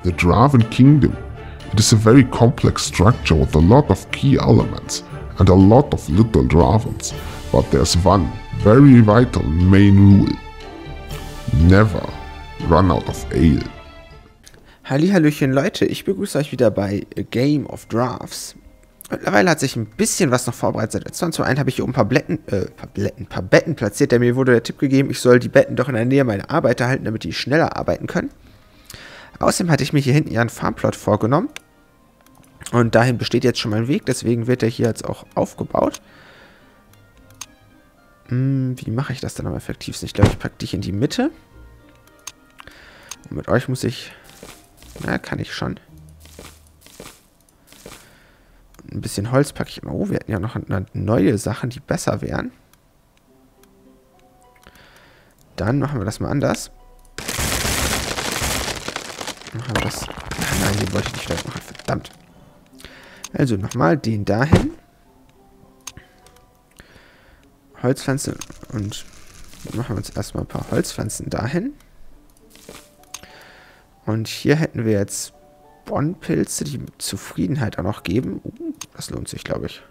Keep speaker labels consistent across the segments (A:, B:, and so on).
A: The Draven Kingdom. It is a very complex structure with a lot of key elements and a lot of little Dravens, but there's one very vital main rule. Never run out of ale.
B: Hallihallöchen Leute, ich begrüße euch wieder bei A Game of Drafts. Mittlerweile hat sich ein bisschen was noch vorbereitet. Zum einen habe ich hier oben ein paar Betten platziert, denn mir wurde der Tipp gegeben, ich soll die Betten doch in der Nähe meiner Arbeiter halten, damit die schneller arbeiten können. Außerdem hatte ich mir hier hinten ja einen Farmplot vorgenommen. Und dahin besteht jetzt schon mein Weg, deswegen wird er hier jetzt auch aufgebaut. Wie mache ich das dann am effektivsten? Ich glaube, ich packe dich in die Mitte. Und mit euch muss ich... Na, kann ich schon. Ein bisschen Holz packe ich immer. Oh, wir hatten ja noch neue Sachen, die besser wären. Dann machen wir das mal anders. Machen wir das... Nein, den wollte ich nicht gleich machen. Verdammt. Also nochmal den dahin. Holzpflanzen und machen wir uns erstmal ein paar Holzpflanzen dahin. Und hier hätten wir jetzt Bonpilze, die Zufriedenheit auch noch geben. Das lohnt sich, glaube ich.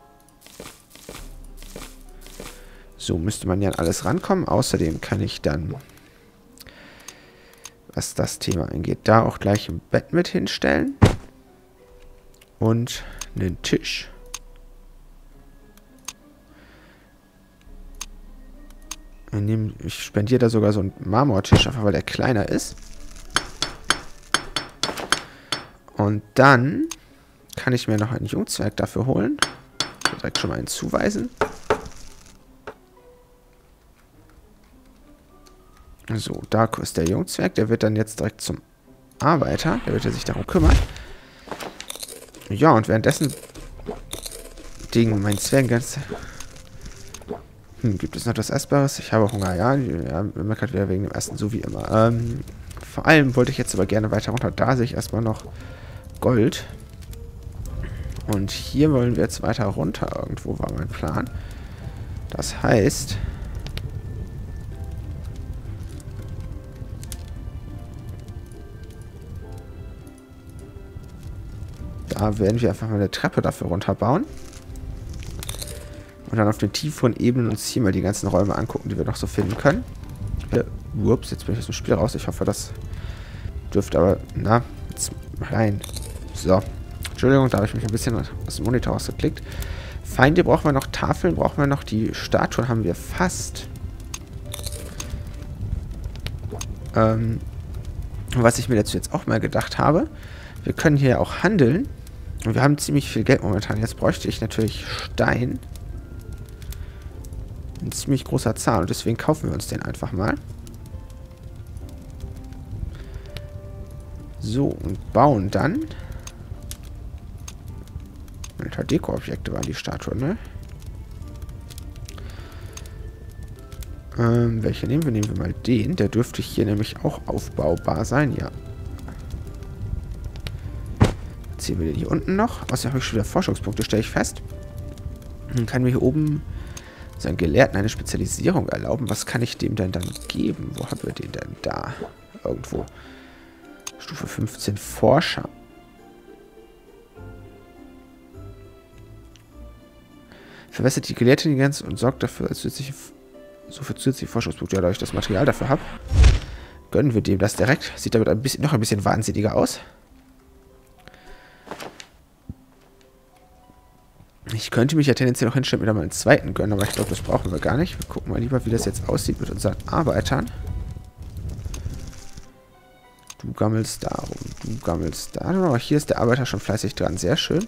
B: So müsste man ja an alles rankommen. Außerdem kann ich dann, was das Thema angeht, da auch gleich ein Bett mit hinstellen. Und einen Tisch. Ich spendiere da sogar so einen Marmortisch, einfach weil der kleiner ist. Und dann kann ich mir noch einen Jungzwerg dafür holen. Direkt schon mal einen zuweisen. So, da ist der Jungzwerg. Der wird dann jetzt direkt zum Arbeiter. Der wird sich darum kümmern. Ja, und währenddessen mein Zwerg ganz... gibt es noch etwas Essbares? Ich habe Hunger, ja. Ja, meckert wieder wegen dem Essen, so wie immer. Vor allem wollte ich jetzt aber gerne weiter runter. Da sehe ich erstmal noch Gold. Und hier wollen wir jetzt weiter runter. Irgendwo war mein Plan. Das heißt... Da werden wir einfach mal eine Treppe dafür runterbauen. Und dann auf den tieferen Ebenen uns hier mal die ganzen Räume angucken, die wir noch so finden können. Ups, jetzt bin ich aus dem Spiel raus. Ich hoffe, das dürfte aber... Na, jetzt rein. So. Entschuldigung, da habe ich mich ein bisschen aus dem Monitor rausgeklickt. Feinde brauchen wir noch, Tafeln brauchen wir noch, die Statuen haben wir fast. Was ich mir dazu jetzt auch mal gedacht habe, wir können hier auch handeln. Und wir haben ziemlich viel Geld momentan. Jetzt bräuchte ich natürlich Stein. Ein ziemlich großer Zahl. Und deswegen kaufen wir uns den einfach mal. So, und bauen dann. Alter, Deko-Objekte waren die Statuen, ne? Welche nehmen wir? Nehmen wir mal den. Der dürfte hier nämlich auch aufbaubar sein, ja. Ziehen wir den hier unten noch. Außerdem habe ich schon wieder Forschungspunkte, stelle ich fest. Dann kann mir hier oben seinen Gelehrten eine Spezialisierung erlauben. Was kann ich dem denn dann geben? Wo haben wir den denn da? Irgendwo. Stufe 15 Forscher. Verbessert die Gelehrtintelligenz und sorgt dafür, als für zusätzliche Forschungspunkte, ja, da ich das Material dafür habe. Gönnen wir dem das direkt. Sieht damit noch ein bisschen wahnsinniger aus. Ich könnte mich ja tendenziell noch hinstellen, mir da mal einen zweiten gönnen, aber ich glaube, das brauchen wir gar nicht. Wir gucken mal lieber, wie das jetzt aussieht mit unseren Arbeitern. Du gammelst da rum, du gammelst da. Oh, hier ist der Arbeiter schon fleißig dran, sehr schön.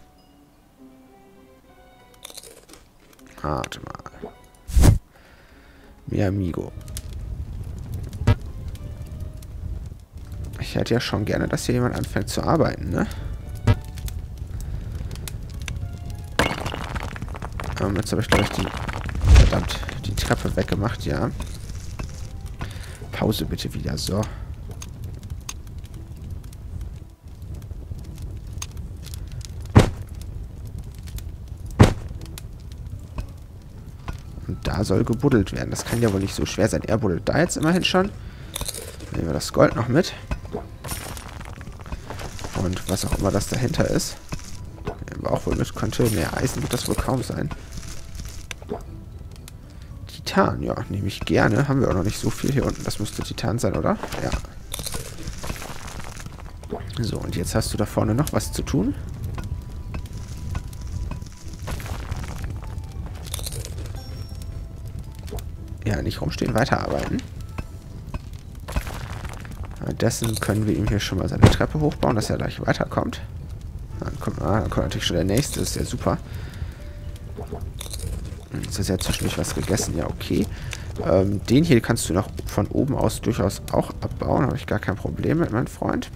B: Warte mal. Mi amigo. Ich hätte ja schon gerne, dass hier jemand anfängt zu arbeiten, ne? Jetzt habe ich, glaube ich, die Treppe weggemacht, ja. Pause bitte wieder, so. Und da soll gebuddelt werden. Das kann ja wohl nicht so schwer sein. Er buddelt da jetzt immerhin schon. Nehmen wir das Gold noch mit. Und was auch immer das dahinter ist. Aber auch wohl mit Container. Eisen wird das wohl kaum sein. Titan, ja, nehme ich gerne. Haben wir auch noch nicht so viel hier unten. Das müsste Titan sein, oder? Ja. So, und jetzt hast du da vorne noch was zu tun. Ja, nicht rumstehen, weiterarbeiten. Dessen können wir ihm hier schon mal seine Treppe hochbauen, dass er gleich weiterkommt. Dann kommt natürlich schon der nächste, das ist ja super. Jetzt ist ja zwischendurch was gegessen, ja okay. Den hier kannst du noch von oben aus durchaus auch abbauen, habe ich gar kein Problem mit, mein Freund.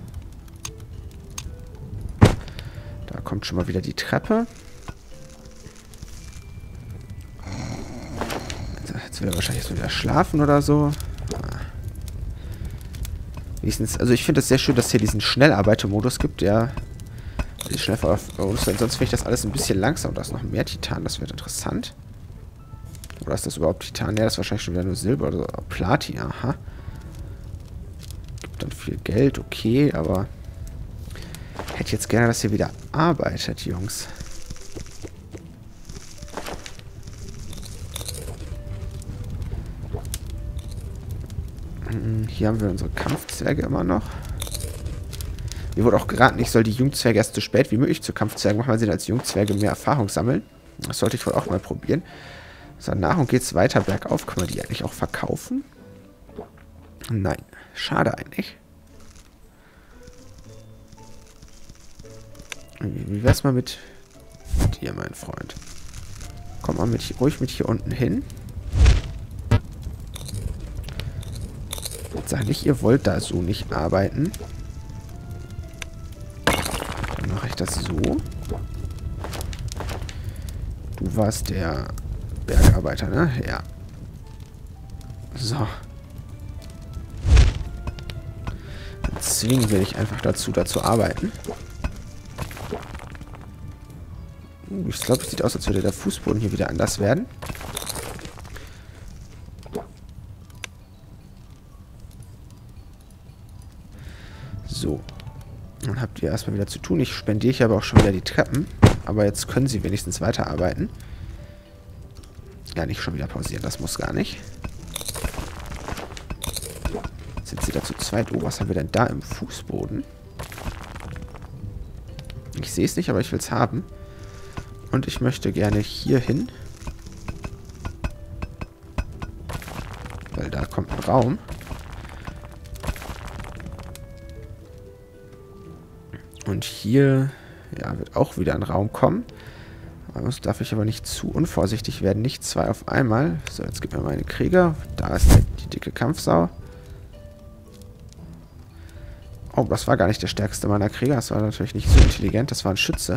B: Da kommt schon mal wieder die Treppe. Jetzt will er wahrscheinlich so wieder schlafen oder so. Also ich finde es sehr schön, dass es hier diesen Schnellarbeiter-Modus gibt, der schnell sonst finde ich das alles ein bisschen langsam. Und da ist noch mehr Titan, das wird interessant. Oder ist das überhaupt Titan? Ja, das ist wahrscheinlich schon wieder nur Silber oder Platin, aha. Gibt dann viel Geld, okay, aber hätte jetzt gerne, dass hier wieder arbeitet, Jungs. Hier haben wir unsere Kampfzwerge immer noch. Mir wurde auch geraten, ich soll die Jungzwerge erst so spät wie möglich zu Kampfzwergen machen, weil sie als Jungzwerge mehr Erfahrung sammeln. Das sollte ich wohl auch mal probieren. So, Nahrung geht's weiter bergauf. Können wir die eigentlich auch verkaufen? Nein. Schade eigentlich. Wie wär's mal mit dir, mein Freund? Komm mal ruhig mit hier unten hin. Jetzt sag nicht, ihr wollt da so nicht arbeiten. Dann mache ich das so. Du warst der Bergarbeiter, ne? Ja. So. Dann zwingen wir dich einfach dazu arbeiten. Ich glaube, es sieht aus, als würde der Fußboden hier wieder anders werden. So. Dann habt ihr erstmal wieder zu tun. Ich spendiere hier aber auch schon wieder die Treppen. Aber jetzt können sie wenigstens weiterarbeiten. Ja, nicht schon wieder pausieren. Das muss gar nicht. Jetzt sind sie da zu zweit. Oh, was haben wir denn da im Fußboden? Ich sehe es nicht, aber ich will es haben. Und ich möchte gerne hier hin. Weil da kommt ein Raum. Und hier, ja, wird auch wieder ein Raum kommen. Jetzt darf ich aber nicht zu unvorsichtig werden. Nicht zwei auf einmal. So, jetzt gib mir meine Krieger. Da ist die dicke Kampfsau. Oh, das war gar nicht der stärkste meiner Krieger. Das war natürlich nicht so intelligent. Das war ein Schütze.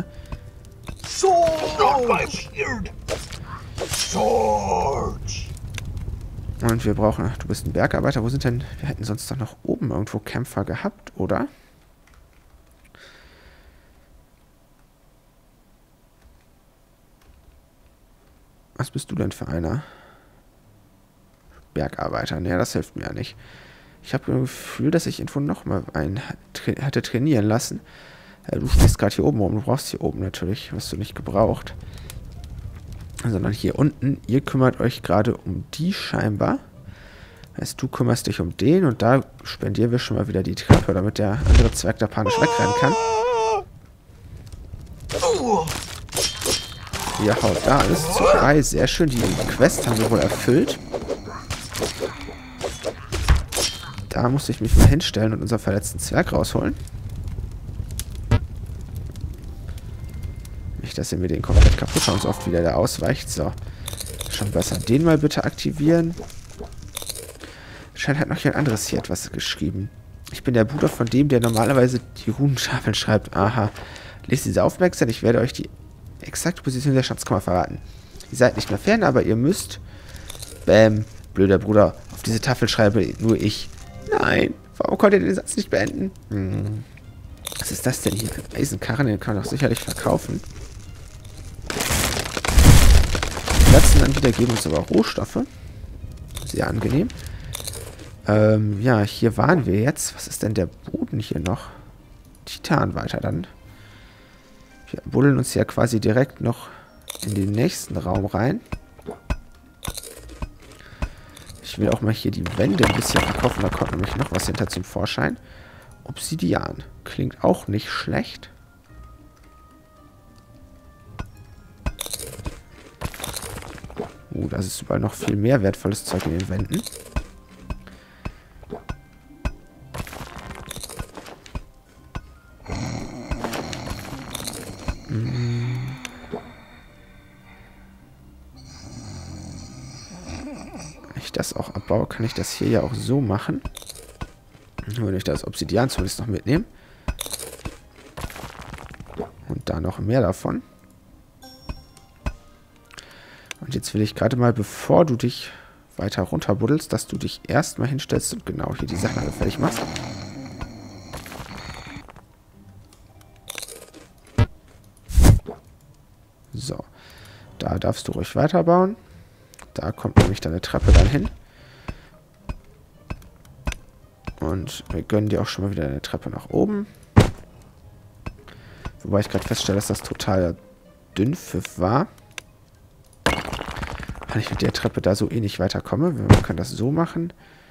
B: Und wir brauchen... Ach, du bist ein Bergarbeiter. Wo sind denn... Wir hätten sonst doch noch oben irgendwo Kämpfer gehabt, oder? Was bist du denn für einer? Bergarbeiter. Naja, das hilft mir ja nicht. Ich habe ein Gefühl, dass ich irgendwo noch mal einen hatte trainieren lassen. Du stehst gerade hier oben rum. Du brauchst hier oben natürlich, was du nicht gebraucht. Sondern hier unten. Ihr kümmert euch gerade um die scheinbar. Heißt, du kümmerst dich um den und da spendieren wir schon mal wieder die Treppe, damit der andere Zwerg da panisch wegrennen kann. Ihr haut da alles zu 3. Sehr schön. Die Quest haben wir wohl erfüllt. Da muss ich mich mal hinstellen und unseren verletzten Zwerg rausholen. Nicht, dass er mir den komplett kaputt haut und so oft wieder der ausweicht. So. Schon besser. Den mal bitte aktivieren. Scheint halt noch jemand anderes hier etwas geschrieben. Ich bin der Bruder von dem, der normalerweise die Runenschafeln schreibt. Aha. Lest diese aufmerksam. Ich werde euch die exakte Position der Schatzkammer verraten. Ihr seid nicht mehr fern, aber ihr müsst... Bäm. Blöder Bruder. Auf diese Tafel schreibe nur ich. Nein. Warum konnte ihr den Satz nicht beenden? Was ist das denn hier? Ein Eisenkarren, den kann man doch sicherlich verkaufen. Die letzten dann wieder geben uns aber Rohstoffe. Sehr angenehm. Ja, hier waren wir jetzt. Was ist denn der Boden hier noch? Titan weiter dann. Wir buddeln uns ja quasi direkt noch in den nächsten Raum rein. Ich will auch mal hier die Wände ein bisschen verkaufen. Da kommt nämlich noch was hinter zum Vorschein. Obsidian. Klingt auch nicht schlecht. Das ist überall noch viel mehr wertvolles Zeug in den Wänden. Wenn ich das auch abbaue, kann ich das hier ja auch so machen. Wenn ich das Obsidian zumindest noch mitnehme. Und da noch mehr davon. Und jetzt will ich gerade mal, bevor du dich weiter runterbuddelst, dass du dich erstmal hinstellst und genau hier die Sachen alle fertig machst. So. Da darfst du ruhig weiterbauen. Da kommt nämlich deine Treppe dann hin. Und wir gönnen dir auch schon mal wieder eine Treppe nach oben. Wobei ich gerade feststelle, dass das total Dünnpfiff war. Weil ich mit der Treppe da so eh nicht weiterkomme. Wir können das so machen.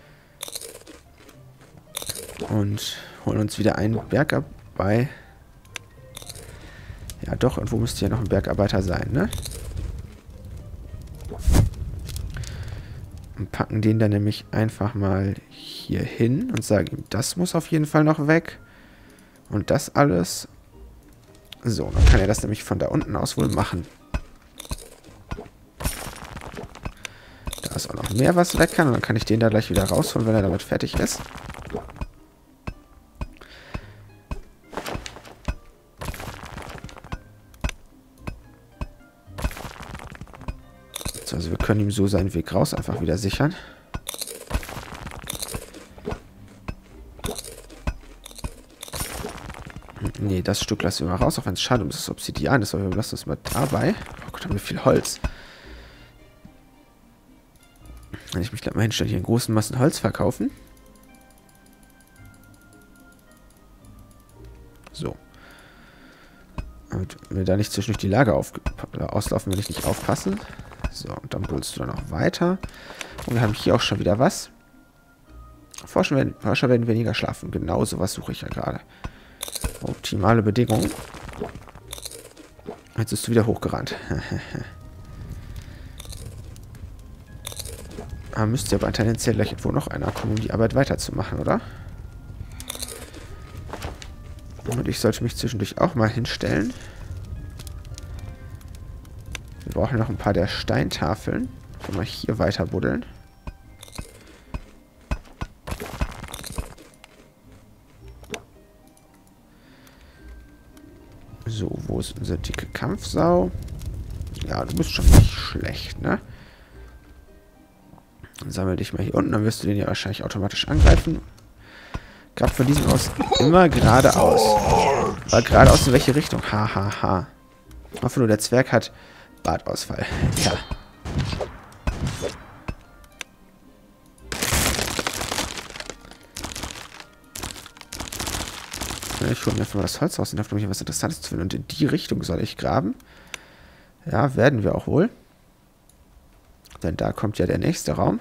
B: Und holen uns wieder einen Bergarbeiter. Ja doch, irgendwo müsste ja noch ein Bergarbeiter sein, ne? Und packen den dann nämlich einfach mal hier hin und sagen ihm, das muss auf jeden Fall noch weg. Und das alles. So, dann kann er das nämlich von da unten aus wohl machen. Da ist auch noch mehr, was weg kann. Und dann kann ich den da gleich wieder rausholen, wenn er damit fertig ist. So, also wir können ihm so seinen Weg raus einfach wieder sichern. Nee, das Stück lassen wir mal raus, auch wenn es schade um das Obsidian ist, aber wir lassen es mal dabei. Oh Gott, haben wir viel Holz. Wenn ich mich gleich mal hinstelle, hier in großen Massen Holz verkaufen. So. Damit wir da nicht zwischendurch die Lager auslaufen, wenn ich nicht aufpasse. So, und dann bullst du dann noch weiter. Und wir haben hier auch schon wieder was. Forscher werden weniger schlafen. Genau sowas suche ich ja gerade. Optimale Bedingungen. Jetzt bist du wieder hochgerannt. Da müsste aber tendenziell gleich irgendwo noch einer kommen, um die Arbeit weiterzumachen, oder? Und ich sollte mich zwischendurch auch mal hinstellen. Wir brauchen noch ein paar der Steintafeln. Mal hier weiter buddeln. So, wo ist unsere dicke Kampfsau? Ja, du bist schon nicht schlecht, ne? Dann sammel dich mal hier unten, dann wirst du den ja wahrscheinlich automatisch angreifen. Gerade von diesem aus immer geradeaus. Aber geradeaus in welche Richtung? Hahaha. Ich hoffe nur, der Zwerg hat Bartausfall. Ja. Ich hole mir einfach mal das Holz raus und hoffe, hier was Interessantes zu finden. Und in die Richtung soll ich graben. Ja, werden wir auch wohl. Denn da kommt ja der nächste Raum.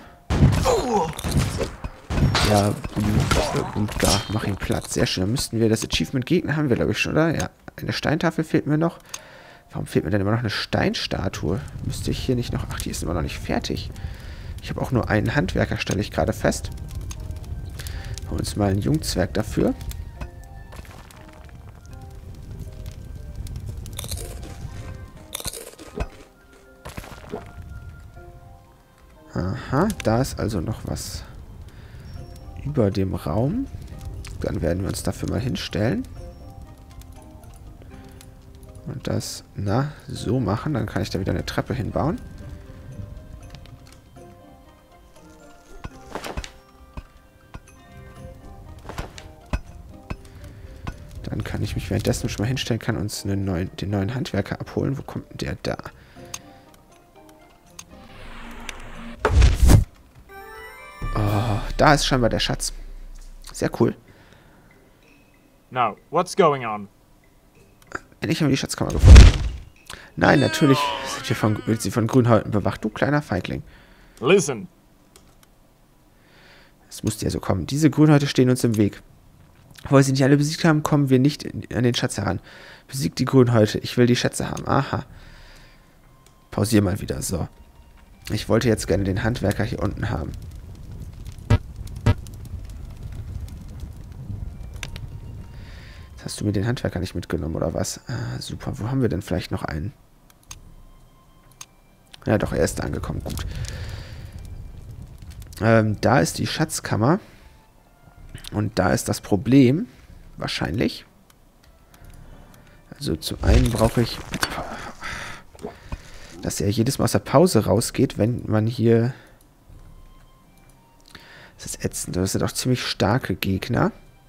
B: Ja, da, mach ihn Platz. Sehr schön. Dann müssten wir das Achievement Gegner haben wir, glaube ich, schon, oder? Ja, eine Steintafel fehlt mir noch. Warum fehlt mir denn immer noch eine Steinstatue? Müsste ich hier nicht noch... Ach, die ist immer noch nicht fertig. Ich habe auch nur einen Handwerker, stelle ich gerade fest. Holen uns mal einen Jungzwerg dafür. Aha, da ist also noch was über dem Raum. Dann werden wir uns dafür mal hinstellen. Und das, na, so machen. Dann kann ich da wieder eine Treppe hinbauen. Dann kann ich mich währenddessen schon mal hinstellen, kann uns den neuen Handwerker abholen. Wo kommt denn der da? Da ist scheinbar der Schatz. Sehr cool.
C: Now, what's going on?
B: Endlich haben wir die Schatzkammer gefunden. Nein, natürlich wird sie von Grünhäuten bewacht, du kleiner Feigling.
C: Listen.
B: Es musste ja so kommen. Diese Grünhäute stehen uns im Weg. Obwohl sie nicht alle besiegt haben, kommen wir nicht an den Schatz heran. Besiegt die Grünhäute. Ich will die Schätze haben. Aha. Pausier mal wieder. So. Ich wollte jetzt gerne den Handwerker hier unten haben. Jetzt hast du mir den Handwerker nicht mitgenommen, oder was? Ah, super. Wo haben wir denn vielleicht noch einen? Ja, doch, er ist angekommen. Gut. Da ist die Schatzkammer. Und da ist das Problem. Wahrscheinlich. Also zum einen brauche ich, dass er jedes Mal aus der Pause rausgeht, wenn man hier... Das ist ätzend. Das sind auch ziemlich starke Gegner.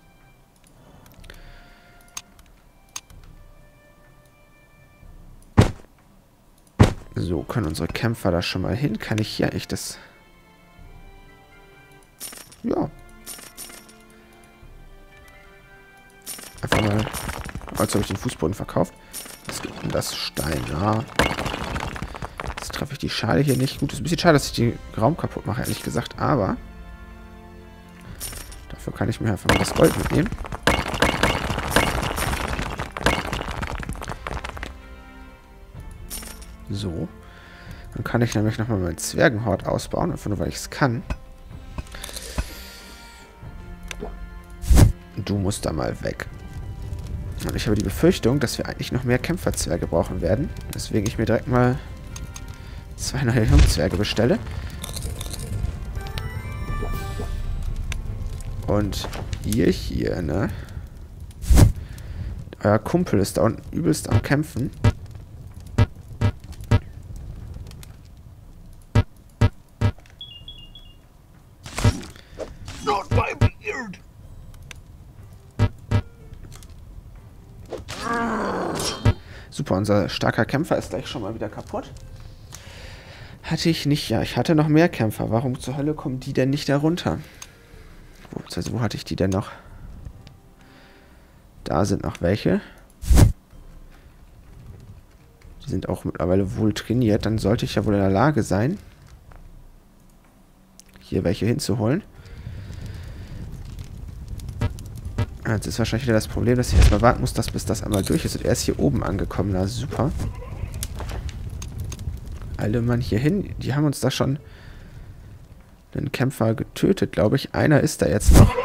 B: So, können unsere Kämpfer da schon mal hin? Kann ich hier echt das... Ja. Einfach mal... Als habe ich den Fußboden verkauft. Was gibt denn das? Stein, ja. Jetzt treffe ich die Schale hier nicht. Gut, ist ein bisschen schade, dass ich den Raum kaputt mache, ehrlich gesagt. Aber... Dafür kann ich mir einfach mal das Gold mitnehmen. So. Dann kann ich nämlich nochmal meinen Zwergenhort ausbauen. Einfach nur, weil ich es kann. Du musst da mal weg. Und ich habe die Befürchtung, dass wir eigentlich noch mehr Kämpferzwerge brauchen werden. Deswegen ich mir direkt mal 2 neue Jungzwerge bestelle. Und ihr hier, ne? Euer Kumpel ist da unten übelst am Kämpfen. Super, unser starker Kämpfer ist gleich schon mal wieder kaputt. Hatte ich nicht, ja, ich hatte noch mehr Kämpfer. Warum zur Hölle kommen die denn nicht da runter? Wo hatte ich die denn noch? Da sind noch welche. Die sind auch mittlerweile wohl trainiert. Dann sollte ich ja wohl in der Lage sein, hier welche hinzuholen. Jetzt ist wahrscheinlich wieder das Problem, dass ich erstmal warten muss, bis das einmal durch ist. Und er ist hier oben angekommen. Na super. Alle Mann hier hin. Die haben uns da schon einen Kämpfer getötet, glaube ich. Einer ist da jetzt noch.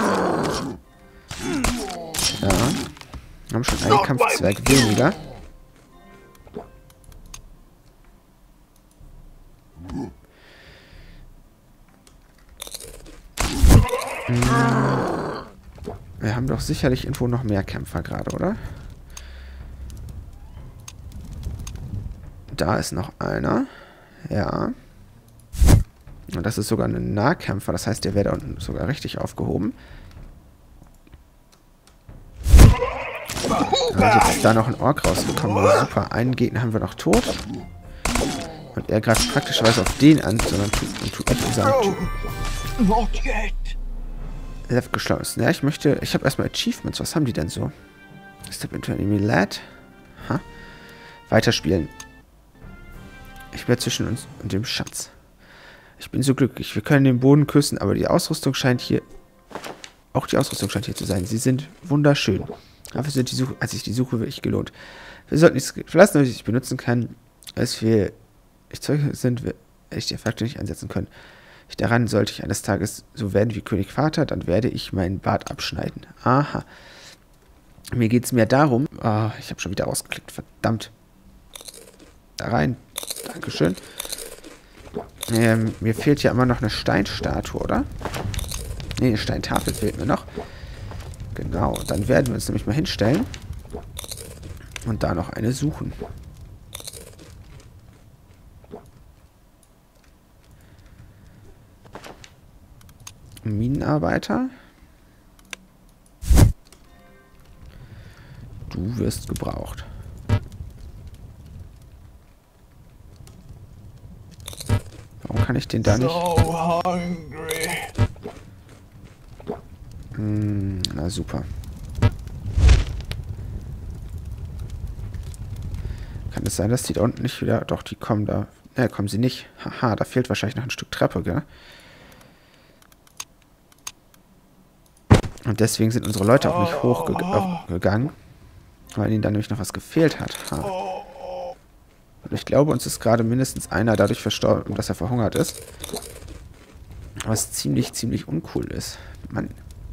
B: Ja. Wir haben schon einen Kampfzwerg weniger. Wir haben doch sicherlich irgendwo noch mehr Kämpfer gerade, oder? Da ist noch einer. Ja. Und das ist sogar ein Nahkämpfer. Das heißt, der wäre da unten sogar richtig aufgehoben. Und jetzt ist da noch ein Ork rausgekommen. Oh, super. Einen Gegner haben wir noch tot. Und er greift praktischerweise auf den an, sondern tut etwas seinem Left geschlossen. Ja, ich habe erstmal Achievements. Was haben die denn so? Step into enemy lad. Ha. Weiterspielen. Ich bin zwischen uns und dem Schatz. Ich bin so glücklich. Wir können den Boden küssen, aber die Ausrüstung scheint hier... Auch die Ausrüstung scheint hier zu sein. Sie sind wunderschön. Dafür sind hat sich die Suche wirklich gelohnt. Wir sollten nichts verlassen, damit ich es benutzen kann, als wir Zeuge sind, ich den Faktor nicht einsetzen können. Daran sollte ich eines Tages so werden wie König Vater, dann werde ich meinen Bart abschneiden. Aha. Mir geht es mehr darum... Oh, ich habe schon wieder rausgeklickt. Verdammt. Da rein. Dankeschön. Mir fehlt ja immer noch eine Steinstatue, oder? Ne, eine Steintafel fehlt mir noch. Genau. Dann werden wir uns nämlich mal hinstellen. Und da noch eine suchen. Minenarbeiter. Du wirst gebraucht. Warum kann ich den da nicht? Na super. es sein, dass die da unten nicht wieder... Doch, die kommen da... Ne, kommen sie nicht. Haha, da fehlt wahrscheinlich noch ein Stück Treppe, gell? Und deswegen sind unsere Leute auch nicht hochgegangen. Weil ihnen da nämlich noch was gefehlt hat. Ha. Und ich glaube, uns ist gerade mindestens einer dadurch verstorben, dass er verhungert ist. Was ziemlich, ziemlich uncool ist. Mann.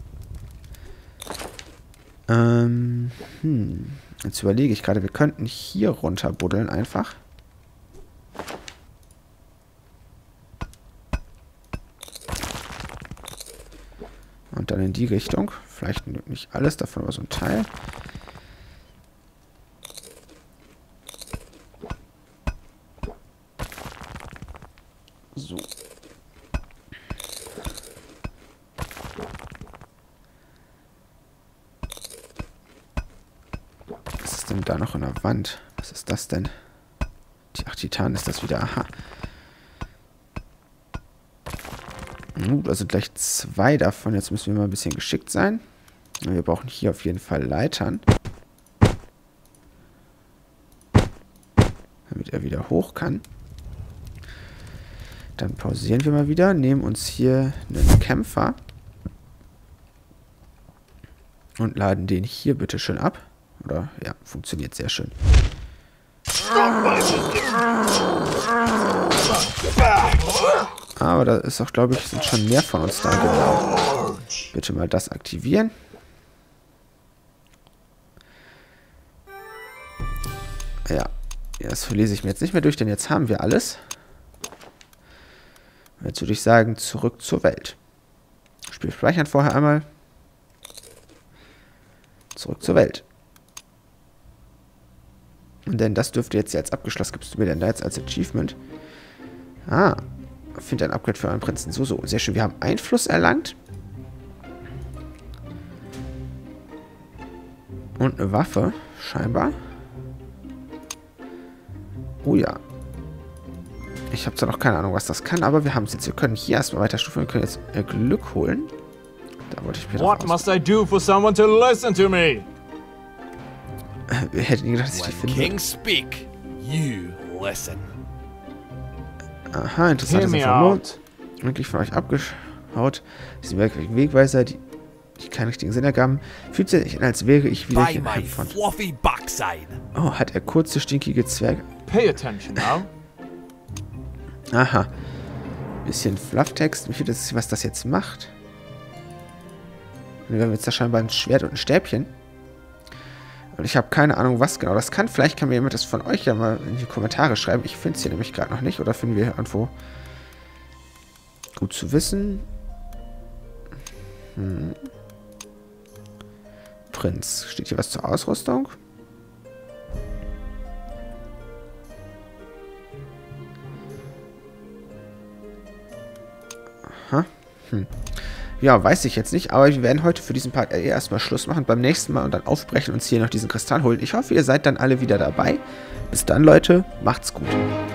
B: Jetzt überlege ich gerade, wir könnten hier runter buddeln einfach. Und dann in die Richtung. Vielleicht nicht alles davon, aber so ein Teil. So. Was ist denn da noch in der Wand? Was ist das denn? Ach, Titan ist das wieder. Aha. Da sind gleich 2 davon. Jetzt müssen wir mal ein bisschen geschickt sein. Wir brauchen hier auf jeden Fall Leitern. Damit er wieder hoch kann. Dann pausieren wir mal wieder. Nehmen uns hier einen Kämpfer. Und laden den hier bitte schön ab. Oder, ja, funktioniert sehr schön. Aber da ist auch, glaube ich, sind schon mehr von uns da. Genau. Bitte mal das aktivieren. Ja, das lese ich mir jetzt nicht mehr durch, denn jetzt haben wir alles. Jetzt würde ich sagen, zurück zur Welt. Spiel speichern vorher einmal. Zurück zur Welt. Und denn das dürfte jetzt abgeschlossen. Gibst du mir denn da jetzt als Achievement? Ah. Finde ein Upgrade für euren Prinzen. So, sehr schön. Wir haben Einfluss erlangt. Und eine Waffe, scheinbar. Oh ja. Ich habe zwar noch keine Ahnung, was das kann, aber wir haben es jetzt. Wir können hier erstmal weiter stufen. Wir können jetzt Glück holen. Da wollte ich mir
C: What must I do for someone to listen to me?
B: Wer hätte nie gedacht, dass ich die finde?
D: King speak, you listen.
B: Aha, interessante Information. Wirklich von euch abgeschaut. Diese merkwürdigen Wegweiser, die keinen richtigen Sinn ergaben, fühlt sich an, als wäre ich wieder hier in Heimfront. Oh, hat er kurze, stinkige Zwerge.
C: Pay attention now.
B: Aha. Bisschen Flufftext. Wie viel das ist, was das jetzt macht? Und wir haben jetzt da scheinbar ein Schwert und ein Stäbchen. Und ich habe keine Ahnung, was genau das kann. Vielleicht kann mir jemand das von euch ja mal in die Kommentare schreiben. Ich finde es hier nämlich gerade noch nicht. Oder finden wir hier irgendwo? Gut zu wissen. Prinz. Steht hier was zur Ausrüstung? Aha. Ja, weiß ich jetzt nicht, aber wir werden heute für diesen Part erstmal Schluss machen, beim nächsten Mal und dann aufbrechen und uns hier noch diesen Kristall holen. Ich hoffe, ihr seid dann alle wieder dabei. Bis dann, Leute, macht's gut.